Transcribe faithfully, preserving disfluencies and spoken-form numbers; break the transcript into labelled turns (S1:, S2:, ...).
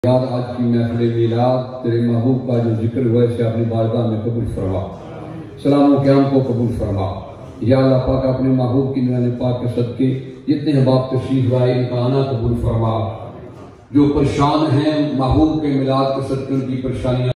S1: यार आज की महफिल मिलाद तेरे महबूब का जो जिक्र हुआ है अपनी बारगाह में कबूल फरमा, सलाम क़याम को कबूल फरमा। या अल्लाह पाक अपने महबूब की नूरानी पाक के सदके जितने अहबाब तशरीफ लाए इनका आना कबूल फरमा। जो परेशान हैं महबूब के मिलाद के सदके उनकी परेशानियाँ